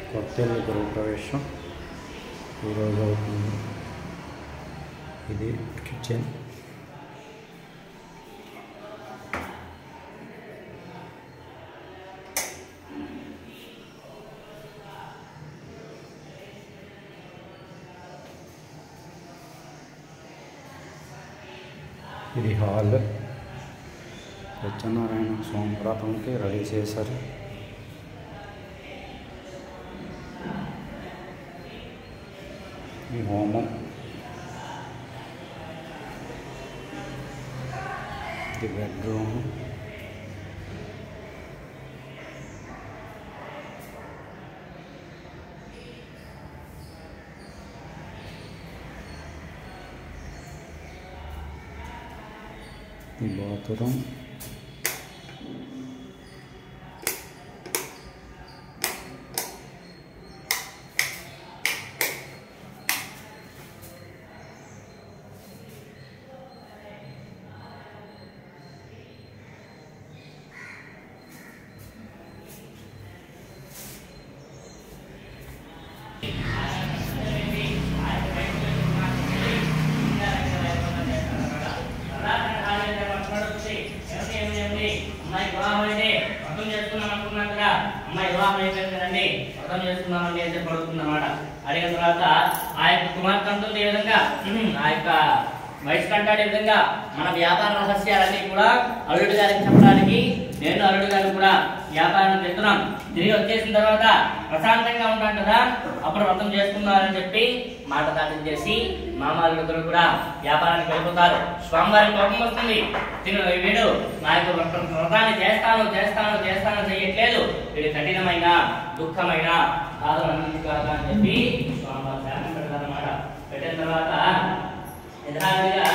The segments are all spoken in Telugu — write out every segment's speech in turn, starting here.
కొత్తల్లి గృహప్రవేశం ఈరోజు అవుతుంది. ఇది కిచెన్. ఇది హాల్. సత్యనారాయణ స్వామి వ్రతంకి రెడీ చేశారు. ఈ హోమం. ఇది బెడ్రూమ్. ఈ బాత్రూమ్. అమ్మాయి వివాహం అయితే వ్రతం చేసుకున్నాం అనుకున్నాం కదా, అమ్మాయి వివాహం అయిపోయింది కదండి, వ్రతం చేసుకున్నామని అయితే పడుతుంది అన్నమాట. అడిగిన తర్వాత ఆ యొక్క కుమార్తె అంటుంది ఈ విధంగా, ఆ యొక్క వయసు కంటాడే విధంగా మన వ్యాపార రహస్యాలన్నీ కూడా అల్లుడి గారికి చెప్పడానికి నేను అల్లుడి గారికి కూడా వ్యాపారం చెప్తున్నాం. తిరిగి వచ్చేసిన తర్వాత ప్రశాంతంగా ఉంటాం కదా, అప్పుడు వ్రతం చేసుకున్నారని చెప్పి మాట దాటించేసి మామూలు కూడా వ్యాపారానికి వెళ్ళిపోతారు. స్వామివారికి కోపం వస్తుంది. వీడు నా యొక్క వ్రతాన్ని చేస్తాను చేయట్లేదు, వీడు కఠినమైన దుఃఖమైన బాధలు అన్ని కాదు అని చెప్పి స్వామివారు శాపం పెడతారన్నమాట. పెట్టిన తర్వాత యథావిధిగా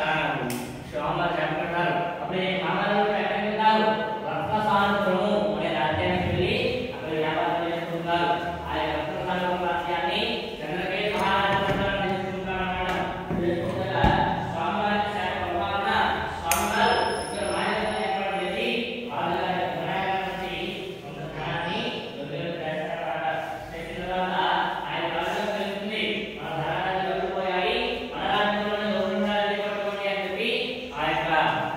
స్వామివారు శాపం పెడతారు. అప్పుడు మామూలు ఎక్కడికి వెళ్తారు, రత్నసానుపురము అనే రాజ్యానికి వెళ్ళి అక్కడ వ్యాపారం చేసుకుంటారు. ఆ యొక్క రత్నసానుపురం రాజ్యాన్ని చంద్రకేతు మహారాజు చేసుకుంటారన్నమాట. చేసుకుంటా స్వామివారికి శాపం వలన స్వామివారు ఇక్కడ మాయలో ఏర్పడడం చేసి వాళ్ళ వినాయకుడి కొంత ధనాన్ని చేస్తారన్నమాట. చేసిన తర్వాత ఆయన రాజ్యం తెలుస్తుంది, మన ధనాన్ని దొరికిపోయాయి, మన రాజ్యంలోనే ఉండాలని పట్టుకోండి అని చెప్పి ఆ యొక్క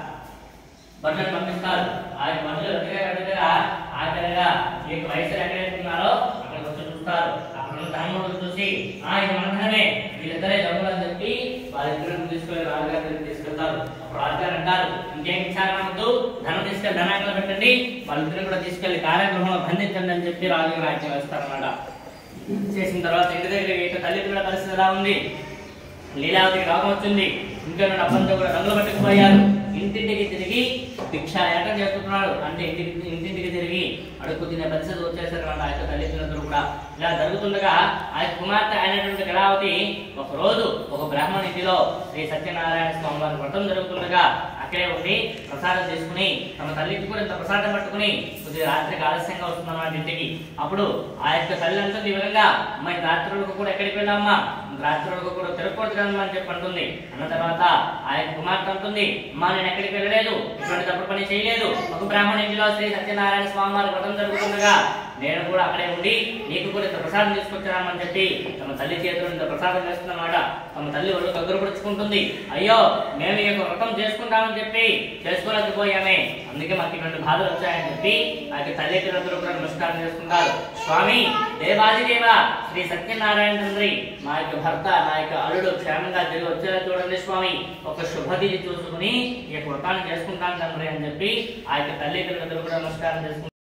బట్టలు పంపిస్తారు. ఆ యొక్క బట్టలు దగ్గర ఆఖరిగా ఈ యొక్క వయసులు ఎక్కడెట్టున్నారో అక్కడికి వచ్చి చూస్తారు. అక్కడ ధనములు చూసి ఇది మన ధనమే, వీళ్ళిద్దరే దొంగలు అని చెప్పి వాళ్ళిద్దరిని తీసుకొని రాజుగారి దగ్గరికి తీసుకెళ్తారు. అప్పుడు రాజుగారు అంటారు, ఇంకేం విచారణద్దు, ధనం తీసుకెళ్ళి ధనాకలు పెట్టండి, వాళ్ళిద్దరిని కూడా తీసుకెళ్లి కార్యగృహంలో బంధించండి అని చెప్పి రాజుగారు ఆజ్ఞ వేస్తారన్నమాట. చేసిన తర్వాత ఇంటి దగ్గర తల్లి కూడా పరిస్థితి ఎలా ఉంది, లీలావతికి రోగం వచ్చింది, ఇంకా డబ్బంతా కూడా రంగులు పట్టుకుపోయారు. ఇంటింటికి తిరిగి భిక్షాయాటం చేస్తున్నాడు, అంటే ఇంటింటికి తిరిగి అడుగు తినే పరిస్థితి వచ్చేసారు ఆ యొక్క తల్లిదండ్రులు కూడా. ఇలా జరుగుతుండగా ఆ యొక్క కుమార్తె అయినటువంటి కళావతి ఒక రోజు ఒక బ్రాహ్మణ ఇంటిలో శ్రీ సత్యనారాయణ స్వామి వారి వ్రతం జరుగుతుండగా అక్కడే ఉండి ప్రసాదం తీసుకుని తమ తల్లికి కూడా ఇంత ప్రసాదం పట్టుకుని కొద్దిగా రాత్రికి ఆలస్యంగా వస్తున్నమాట ఇంటికి. అప్పుడు ఆ యొక్క తల్లి అంటుంది ఈ విధంగా, అమ్మాయి రాత్రులకు కూడా ఎక్కడికి వెళ్ళామ్మా, రాత్రులకు కూడా తిరగకూడదు కదమ్మా అని చెప్పి అంటుంది. అన్న తర్వాత ఆ యొక్క కుమార్తె అంటుంది, అమ్మా నేను ఎక్కడికి వెళ్ళలేదు, ఇటువంటి తప్పుడు పని చేయలేదు, ఒక బ్రాహ్మణ ఇంటిలో శ్రీ సత్యనారాయణ స్వామి వారి వ్రతం జరుగుతుండగా నేను కూడా అక్కడే ఉండి నీకు కూడా ఇంత ప్రసాదం తీసుకొచ్చామని చెప్పి తమ తల్లి చేతులు ఇంత ప్రసాదం వేస్తున్నమాట. తమ తల్లి ఒళ్ళు కగ్గురుపరుచుకుంటుంది, అయ్యో మేము ఈ యొక్క వ్రతం చేసుకుంటామని చెప్పి చేసుకోలేకపోయామే, అందుకే మాకు ఇటువంటి బాధలు వచ్చాయని చెప్పి ఆ యొక్క తల్లిదండ్రులు కూడా నమస్కారం చేసుకుంటారు. స్వామి దేవాదిదేవ శ్రీ సత్యనారాయణ తండ్రి, మా యొక్క భర్త నా యొక్క అల్లుడు క్షేమంగా తిరిగి వచ్చేలా చూడండి స్వామి, ఒక శుభతిథి చూసుకుని ఈ యొక్క వ్రతాన్ని చేసుకుంటాను తండ్రి అని చెప్పి ఆ యొక్క తల్లిదండ్రులు కూడా నమస్కారం చేసుకుంటారు.